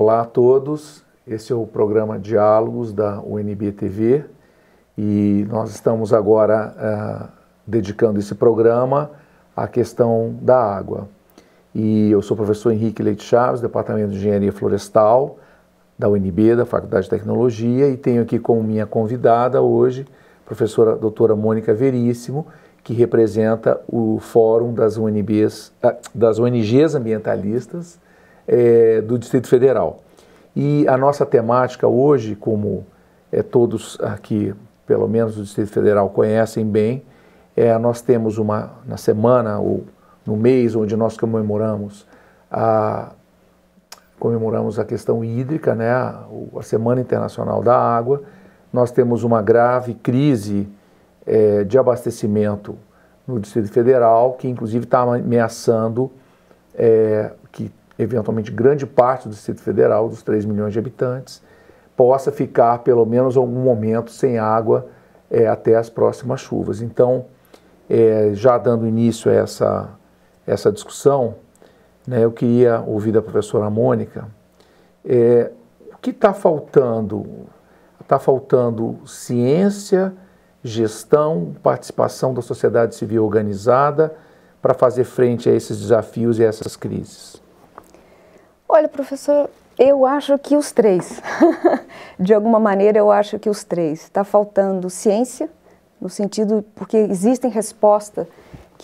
Olá a todos, esse é o programa Diálogos da UNB-TV e nós estamos agora dedicando esse programa à questão da água. E eu sou o professor Henrique Leite Chaves, Departamento de Engenharia Florestal da UNB, da Faculdade de Tecnologia, e tenho aqui como minha convidada hoje a professora doutora Mônica Veríssimo, que representa o Fórum das ONGs Ambientalistas do Distrito Federal. E a nossa temática hoje, como todos aqui, pelo menos do Distrito Federal, conhecem bem, nós temos na semana ou no mês onde nós comemoramos a questão hídrica, né, a Semana Internacional da Água. Nós temos uma grave crise de abastecimento no Distrito Federal, que inclusive está ameaçando que eventualmente grande parte do Distrito Federal, dos 3 milhões de habitantes, possa ficar pelo menos algum momento sem água até as próximas chuvas. Então, já dando início a essa discussão, né, eu queria ouvir da professora Mônica o que está faltando. Está faltando ciência, gestão, participação da sociedade civil organizada para fazer frente a esses desafios e a essas crises. Olha, professor, eu acho que os três. De alguma maneira, eu acho que os três. Está faltando ciência, no sentido, porque existem respostas que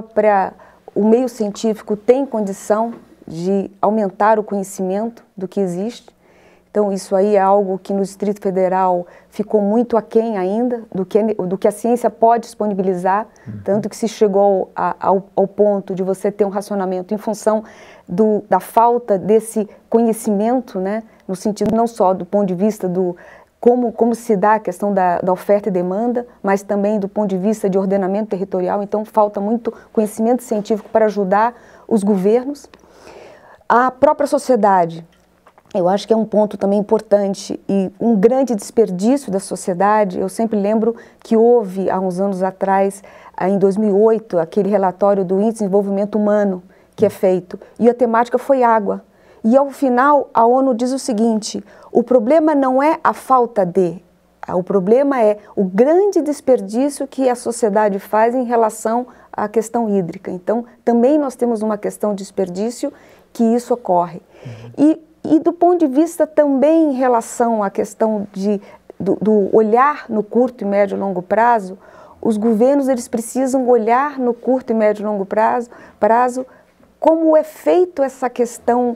o meio científico tem condição de aumentar o conhecimento do que existe. Então, isso aí é algo que no Distrito Federal ficou muito aquém ainda do que a ciência pode disponibilizar, tanto que se chegou ao ponto de você ter um racionamento em função da falta desse conhecimento, né, no sentido não só do ponto de vista do como se dá a questão da oferta e demanda, mas também do ponto de vista de ordenamento territorial. Então, falta muito conhecimento científico para ajudar os governos. A própria sociedade, eu acho que é um ponto também importante e um grande desperdício da sociedade. Eu sempre lembro que houve, há uns anos atrás, em 2008, aquele relatório do Índice de Desenvolvimento Humano que é feito, e a temática foi água. E ao final, a ONU diz o seguinte: o problema não é a falta o problema é o grande desperdício que a sociedade faz em relação à questão hídrica. Então, também nós temos uma questão de desperdício que isso ocorre. E do ponto de vista também em relação à questão do olhar no curto, médio e longo prazo, os governos eles precisam olhar no curto, médio e longo prazo como é feito essa questão,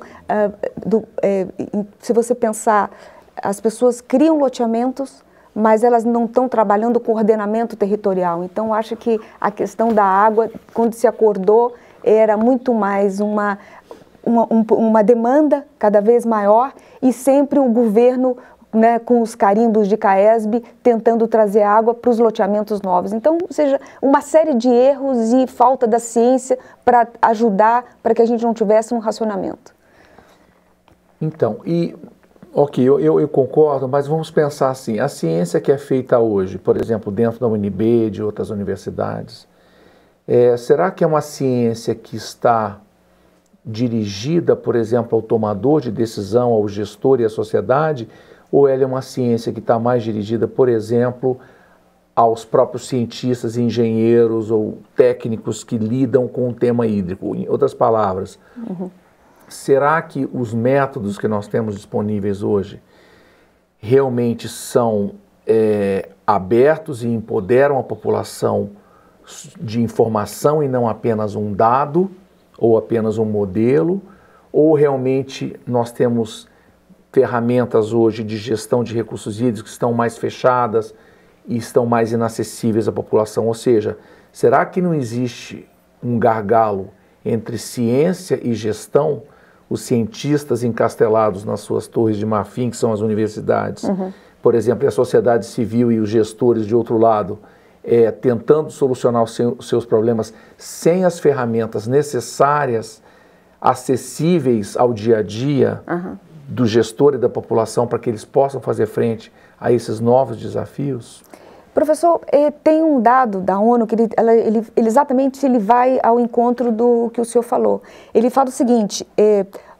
se você pensar, as pessoas criam loteamentos, mas elas não estão trabalhando com ordenamento territorial. Então, acho que a questão da água, quando se acordou, era muito mais uma demanda cada vez maior e sempre o governo, né, com os carimbos de CAESB, tentando trazer água para os loteamentos novos. Então, ou seja, uma série de erros e falta da ciência para ajudar para que a gente não tivesse um racionamento. Então, ok, eu concordo, mas vamos pensar assim, a ciência que é feita hoje, por exemplo, dentro da UNB, de outras universidades, será que é uma ciência que está dirigida, por exemplo, ao tomador de decisão, ao gestor e à sociedade, ou ela é uma ciência que está mais dirigida, por exemplo, aos próprios cientistas, engenheiros ou técnicos que lidam com o tema hídrico? Em outras palavras, será que os métodos que nós temos disponíveis hoje realmente são abertos e empoderam a população de informação e não apenas um dado ou apenas um modelo? Ou realmente nós temos ferramentas hoje de gestão de recursos hídricos que estão mais fechadas e estão mais inacessíveis à população? Ou seja, será que não existe um gargalo entre ciência e gestão? Os cientistas encastelados nas suas torres de marfim, que são as universidades, por exemplo, e a sociedade civil e os gestores de outro lado, tentando solucionar os seus problemas sem as ferramentas necessárias, acessíveis ao dia a dia do gestor e da população para que eles possam fazer frente a esses novos desafios? Professor, tem um dado da ONU que exatamente ele vai ao encontro do que o senhor falou. Ele fala o seguinte,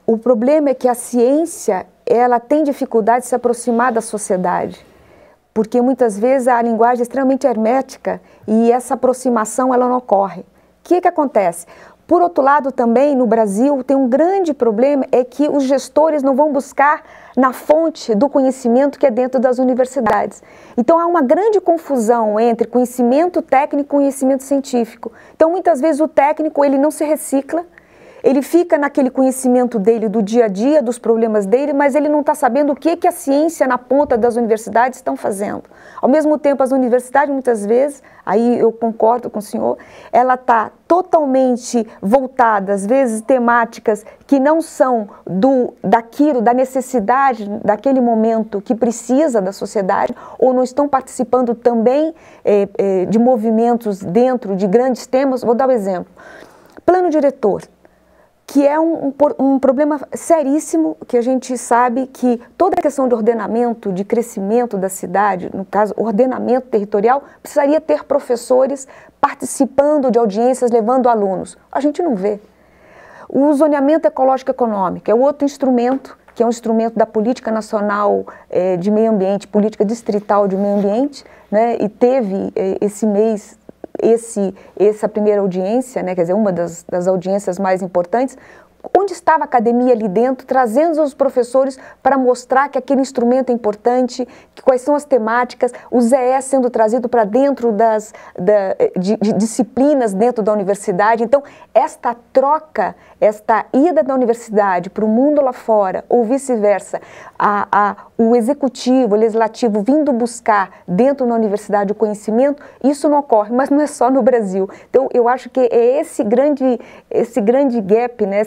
O problema é que a ciência, ela tem dificuldade de se aproximar da sociedade, porque muitas vezes a linguagem é extremamente hermética e essa aproximação ela não ocorre. O que acontece? Por outro lado, também no Brasil tem um grande problema, é que os gestores não vão buscar na fonte do conhecimento que é dentro das universidades. Então há uma grande confusão entre conhecimento técnico e conhecimento científico. Então muitas vezes o técnico ele não se recicla, ele fica naquele conhecimento dele do dia a dia, dos problemas dele, mas ele não está sabendo o que a ciência na ponta das universidades estão fazendo. Ao mesmo tempo, as universidades, muitas vezes, aí eu concordo com o senhor, ela está totalmente voltada, às vezes, temáticas que não são daquilo, da necessidade, daquele momento que precisa da sociedade, ou não estão participando também de movimentos dentro de grandes temas. Vou dar um exemplo. Plano diretor, que é um problema seríssimo, que a gente sabe que toda a questão de ordenamento, de crescimento da cidade, no caso, ordenamento territorial, precisaria ter professores participando de audiências, levando alunos. A gente não vê. O zoneamento ecológico-econômico é outro instrumento, que é um instrumento da Política Nacional de Meio Ambiente, Política Distrital de Meio Ambiente, né, e teve esse mês essa primeira audiência, né, quer dizer, uma das audiências mais importantes, onde estava a academia ali dentro, trazendo os professores para mostrar que aquele instrumento é importante, que quais são as temáticas, o ZE sendo trazido para dentro de disciplinas dentro da universidade. Então, esta troca, esta ida da universidade para o mundo lá fora, ou vice-versa, o executivo, o legislativo vindo buscar dentro da universidade o conhecimento, isso não ocorre, mas não é só no Brasil. Então, eu acho que é esse grande gap, né,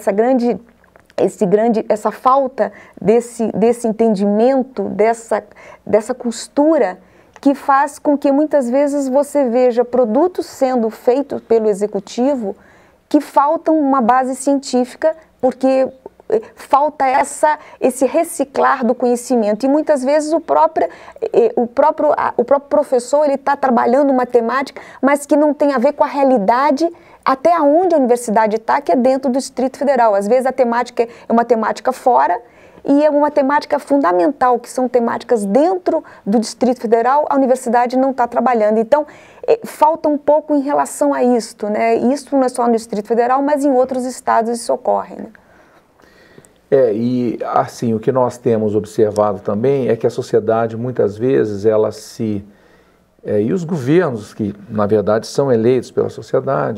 essa falta desse entendimento, dessa costura, que faz com que muitas vezes você veja produtos sendo feitos pelo executivo que faltam uma base científica, porque falta esse reciclar do conhecimento. E muitas vezes o próprio professor ele está trabalhando uma temática, mas que não tem a ver com a realidade até onde a universidade está, que é dentro do Distrito Federal. Às vezes a temática é uma temática fora e é uma temática fundamental, que são temáticas dentro do Distrito Federal, a universidade não está trabalhando. Então, falta um pouco em relação a isto, né? Isso não é só no Distrito Federal, mas em outros estados isso ocorre, né? E assim, o que nós temos observado também é que a sociedade, muitas vezes, e os governos, que na verdade são eleitos pela sociedade,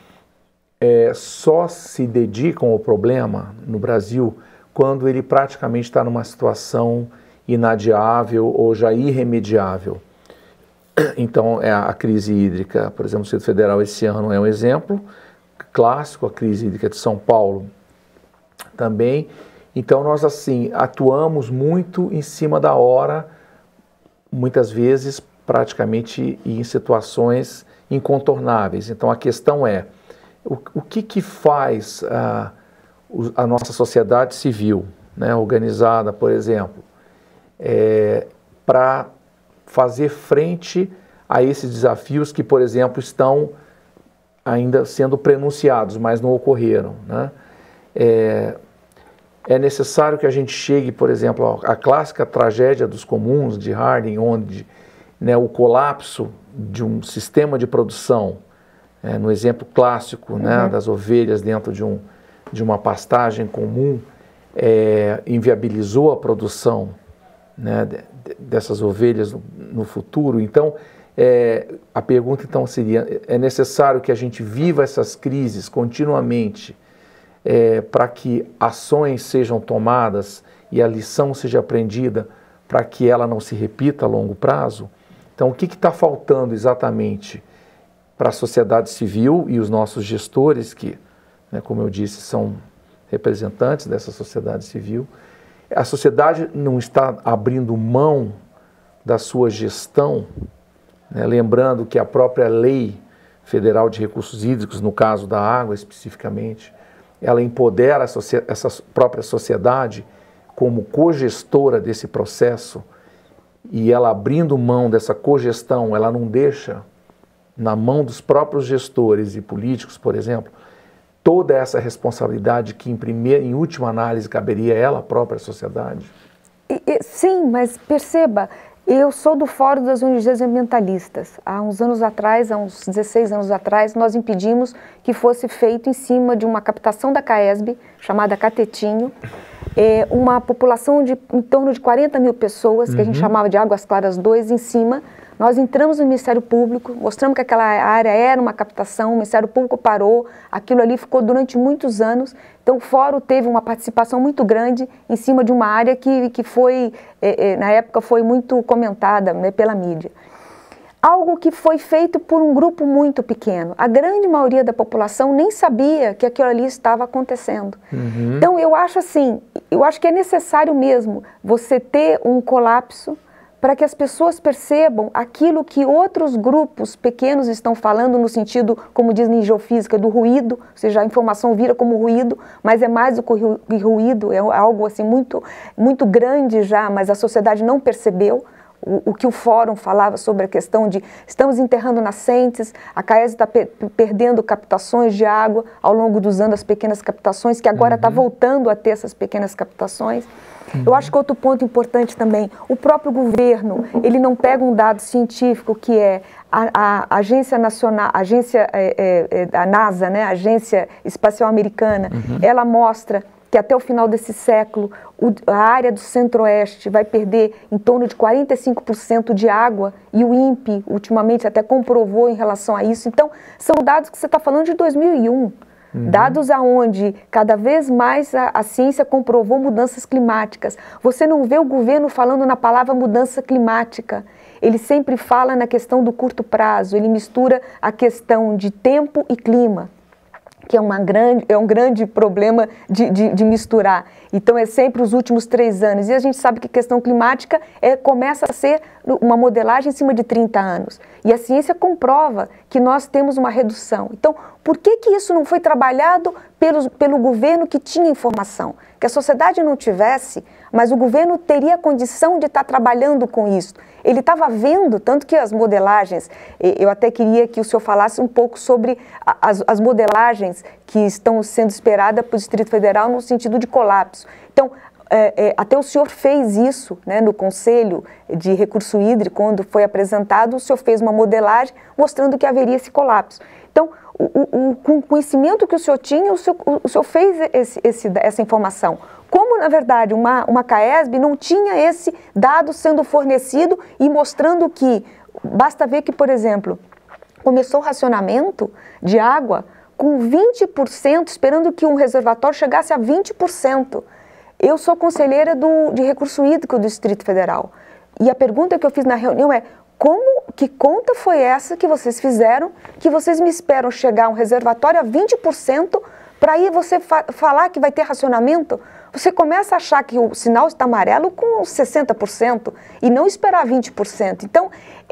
só se dedicam ao problema no Brasil quando ele praticamente está numa situação inadiável ou já irremediável. Então, a crise hídrica, por exemplo, o Distrito Federal esse ano é um exemplo clássico, a crise hídrica de São Paulo também. Então, nós assim atuamos muito em cima da hora, muitas vezes praticamente em situações incontornáveis. Então, a questão é, o que faz a nossa sociedade civil, né, organizada, por exemplo, para fazer frente a esses desafios que, por exemplo, estão ainda sendo prenunciados, mas não ocorreram, né? É necessário que a gente chegue, por exemplo, à clássica tragédia dos comuns de Harding, onde, né, o colapso de um sistema de produção, no exemplo clássico, né, das ovelhas dentro de uma pastagem comum, inviabilizou a produção, né, dessas ovelhas no futuro. Então, a pergunta então seria, é necessário que a gente viva essas crises continuamente para que ações sejam tomadas e a lição seja aprendida para que ela não se repita a longo prazo? Então, o que está faltando exatamente para a sociedade civil e os nossos gestores, que, né, como eu disse, são representantes dessa sociedade civil? A sociedade não está abrindo mão da sua gestão, né, lembrando que a própria Lei Federal de Recursos Hídricos, no caso da água especificamente, ela empodera essa própria sociedade como cogestora desse processo, e ela abrindo mão dessa cogestão, ela não deixa na mão dos próprios gestores e políticos, por exemplo, toda essa responsabilidade que em última análise caberia a ela, a própria sociedade? Sim, mas perceba, eu sou do Fórum das ONGs Ambientalistas. Há uns anos atrás, há uns 16 anos atrás, nós impedimos que fosse feito em cima de uma captação da CAESB, chamada Catetinho, uma população de em torno de 40 mil pessoas, que a gente chamava de Águas Claras 2, em cima. Nós entramos no Ministério Público, mostramos que aquela área era uma captação, o Ministério Público parou, aquilo ali ficou durante muitos anos. Então o Fórum teve uma participação muito grande em cima de uma área que foi, na época, foi muito comentada, né, pela mídia. Algo que foi feito por um grupo muito pequeno. A grande maioria da população nem sabia que aquilo ali estava acontecendo. Então eu acho assim, eu acho que é necessário mesmo você ter um colapso para que as pessoas percebam aquilo que outros grupos pequenos estão falando no sentido, como diz em geofísica, do ruído, ou seja, a informação vira como ruído, mas é mais do que ruído, é algo assim muito grande já, mas a sociedade não percebeu. O que o Fórum falava sobre a questão de estamos enterrando nascentes, a CAESB está perdendo captações de água ao longo dos anos, as pequenas captações, que agora está voltando a ter essas pequenas captações. Eu acho que outro ponto importante também, o próprio governo, ele não pega um dado científico que é a Agência Nacional, a NASA, né, a Agência Espacial Americana, ela mostra que até o final desse século a área do Centro-Oeste vai perder em torno de 45% de água, e o INPE ultimamente até comprovou em relação a isso. Então, são dados que você está falando de 2001, dados aonde cada vez mais a ciência comprovou mudanças climáticas. Você não vê o governo falando na palavra mudança climática. Ele sempre fala na questão do curto prazo, ele mistura a questão de tempo e clima, que é um grande problema de misturar. Então, é sempre os últimos 3 anos. E a gente sabe que a questão climática começa a ser uma modelagem em cima de 30 anos. E a ciência comprova que nós temos uma redução. Então, por que isso não foi trabalhado pelo governo que tinha informação? Que a sociedade não tivesse, mas o governo teria condição de estar trabalhando com isso. Ele estava vendo, tanto que as modelagens, eu até queria que o senhor falasse um pouco sobre as modelagens que estão sendo esperadas para o Distrito Federal no sentido de colapso. Então, até o senhor fez isso, né, no Conselho de Recurso Hídrico, quando foi apresentado, o senhor fez uma modelagem mostrando que haveria esse colapso. Então, com o conhecimento que o senhor tinha, o senhor fez essa informação. Como, na verdade, uma CAESB não tinha esse dado sendo fornecido e mostrando que, basta ver que, por exemplo, começou o racionamento de água com 20%, esperando que um reservatório chegasse a 20%. Eu sou conselheira de Recurso Hídrico do Distrito Federal. E a pergunta que eu fiz na reunião é: que conta foi essa que vocês fizeram, que vocês me esperam chegar a um reservatório a 20%, para aí você falar que vai ter racionamento? Você começa a achar que o sinal está amarelo com 60% e não esperar 20%. Então,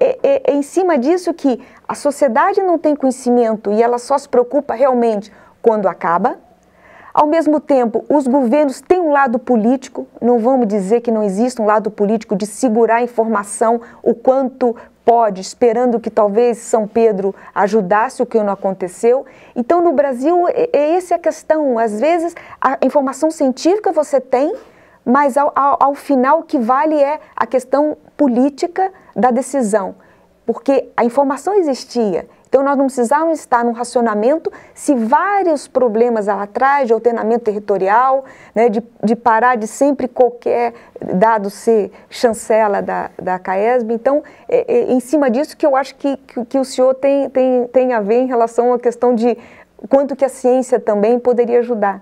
é em cima disso que a sociedade não tem conhecimento e ela só se preocupa realmente quando acaba. Ao mesmo tempo, os governos têm um lado político, não vamos dizer que não existe um lado político de segurar a informação o quanto pode, esperando que talvez São Pedro ajudasse, o que não aconteceu. Então, no Brasil, essa é a questão. Às vezes, a informação científica você tem, mas ao final o que vale é a questão política da decisão. Porque a informação existia. Então, nós não precisávamos estar num racionamento se vários problemas lá atrás, de ordenamento territorial, né, de parar de sempre qualquer dado ser chancela da CAESB. Então, em cima disso que eu acho que o senhor tem a ver em relação à questão de quanto que a ciência também poderia ajudar.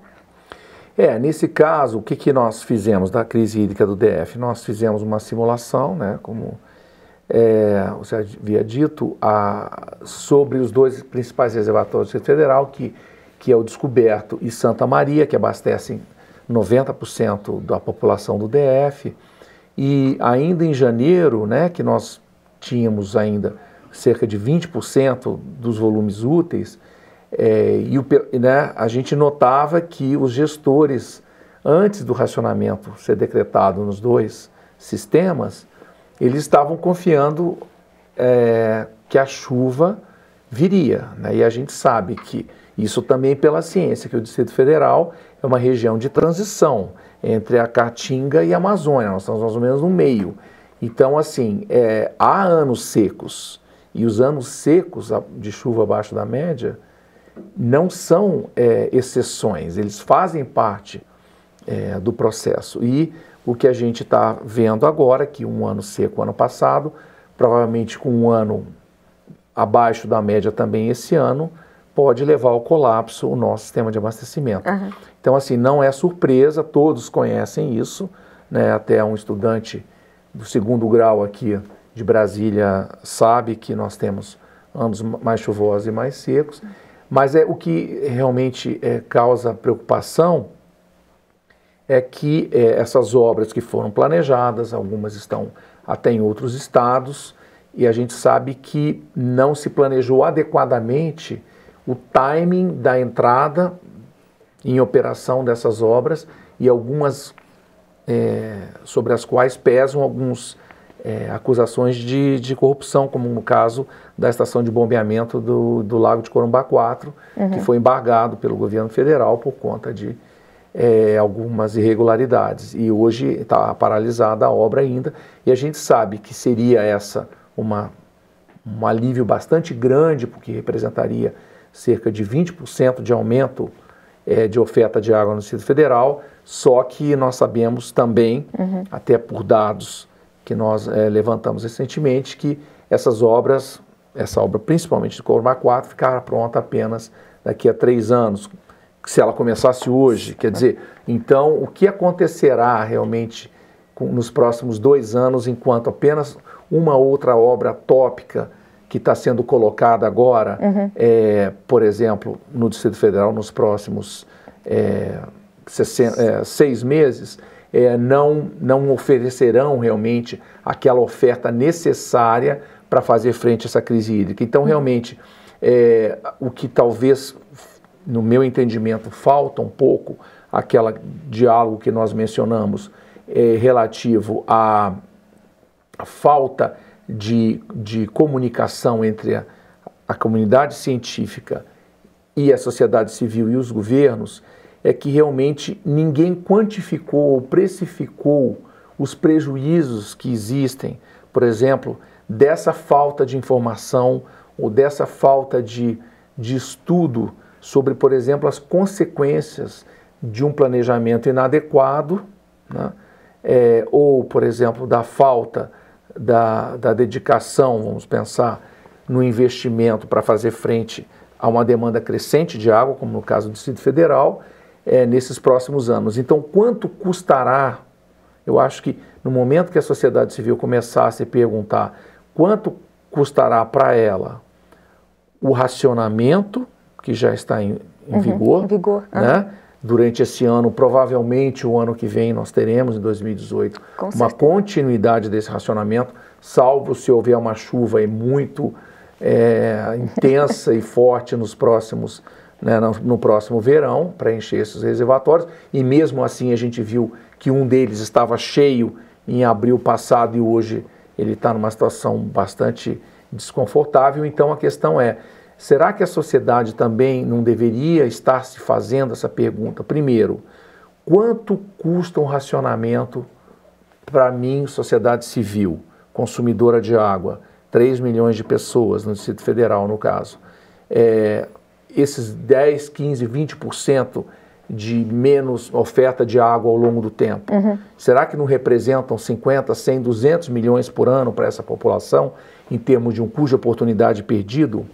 Nesse caso, o que nós fizemos da crise hídrica do DF? Nós fizemos uma simulação, né, como você havia dito, sobre os 2 principais reservatórios do Distrito Federal, que é o Descoberto e Santa Maria, que abastecem 90% da população do DF. E ainda em janeiro, né, que nós tínhamos ainda cerca de 20% dos volumes úteis, a gente notava que os gestores, antes do racionamento ser decretado nos 2 sistemas, eles estavam confiando que a chuva viria, né? E a gente sabe que Isso também pela ciência, que o Distrito Federal é uma região de transição entre a Caatinga e a Amazônia, nós estamos mais ou menos no meio. Então, assim, há anos secos, e os anos secos de chuva abaixo da média não são exceções, eles fazem parte do processo. E o que a gente está vendo agora, que um ano seco ano passado, provavelmente com um ano abaixo da média também esse ano, pode levar ao colapso o nosso sistema de abastecimento. Uhum. Então, assim, não é surpresa, todos conhecem isso, né? Até um estudante do 2º grau aqui de Brasília sabe que nós temos anos mais chuvosos e mais secos, mas o que realmente causa preocupação é que essas obras que foram planejadas, algumas estão até em outros estados, e a gente sabe que não se planejou adequadamente o timing da entrada em operação dessas obras, e algumas sobre as quais pesam algumas acusações de corrupção, como no caso da estação de bombeamento do Lago de Corumbá 4, que foi embargado pelo governo federal por conta de algumas irregularidades. E hoje está paralisada a obra ainda, e a gente sabe que seria essa um alívio bastante grande, porque representaria cerca de 20% de aumento de oferta de água no Distrito Federal, só que nós sabemos também, até por dados que nós levantamos recentemente, que essa obra principalmente de Corumbá 4, ficará pronta apenas daqui a 3 anos, se ela começasse hoje. Quer dizer, então o que acontecerá realmente nos próximos 2 anos, enquanto apenas uma outra obra tópica que está sendo colocada agora, por exemplo, no Distrito Federal, nos próximos 6 meses, não oferecerão realmente aquela oferta necessária para fazer frente a essa crise hídrica. Então, realmente, o que talvez, no meu entendimento, falta um pouco, aquele diálogo que nós mencionamos, relativo à falta de comunicação entre a comunidade científica e a sociedade civil e os governos, é que realmente ninguém quantificou ou precificou os prejuízos que existem, por exemplo, dessa falta de informação ou dessa falta de estudo sobre, por exemplo, as consequências de um planejamento inadequado, né? Ou, por exemplo, da falta da dedicação, vamos pensar, no investimento para fazer frente a uma demanda crescente de água, como no caso do Distrito Federal, nesses próximos anos. Então, quanto custará? Eu acho que no momento que a sociedade civil começar a se perguntar quanto custará para ela o racionamento, que já está em vigor, né? Durante esse ano, provavelmente o ano que vem nós teremos, em 2018, uma continuidade desse racionamento, salvo se houver uma chuva muito intensa e forte nos próximos, né, no próximo verão, para encher esses reservatórios. E mesmo assim a gente viu que um deles estava cheio em abril passado e hoje ele está numa situação bastante desconfortável. Então a questão é, será que a sociedade também não deveria estar se fazendo essa pergunta? Primeiro, quanto custa um racionamento para mim, sociedade civil, consumidora de água, 3 milhões de pessoas no Distrito Federal, no caso, esses 10, 15, 20% de menos oferta de água ao longo do tempo, será que não representam 50, 100, 200 milhões por ano para essa população, em termos de um custo de oportunidade perdido?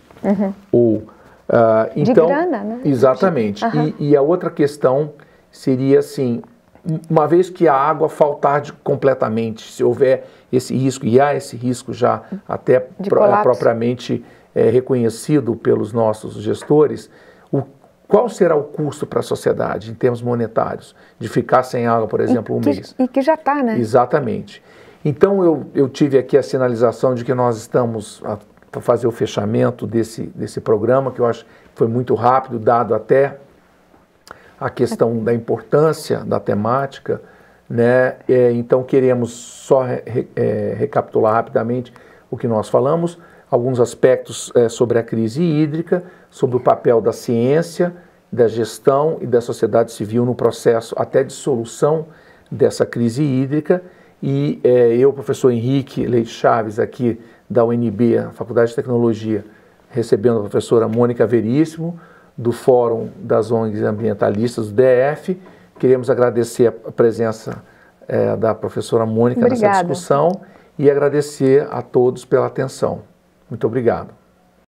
Então, de grana, né? Exatamente. E a outra questão seria assim, uma vez que a água faltar completamente, se houver esse risco, e há esse risco já até propriamente reconhecido pelos nossos gestores, qual será o custo para a sociedade, em termos monetários, de ficar sem água, por exemplo, um mês? E que já está, né? Exatamente. Então, eu tive aqui a sinalização de que nós estamos para fazer o fechamento desse programa, que eu acho que foi muito rápido, dado até a questão da importância da temática, né? Então, queremos só recapitular rapidamente o que nós falamos. alguns aspectos sobre a crise hídrica, sobre o papel da ciência, da gestão e da sociedade civil no processo até de solução dessa crise hídrica. E eu, professor Henrique Leite Chaves, aqui da UNB, a Faculdade de Tecnologia, recebendo a professora Mônica Veríssimo, do Fórum das ONGs Ambientalistas do DF. Queremos agradecer a presença da professora Mônica nessa discussão e agradecer a todos pela atenção. Muito obrigado.